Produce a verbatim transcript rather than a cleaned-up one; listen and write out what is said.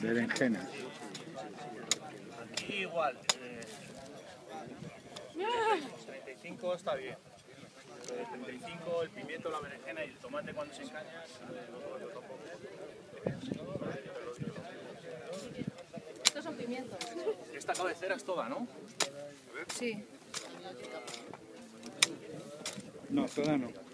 Berenjena. Aquí igual. Eh, treinta y cinco está bien. Eh, treinta y cinco, el pimiento, la berenjena y el tomate cuando se encaña. Estos son pimientos. Esta cabecera es toda, ¿no? Sí. No, toda no.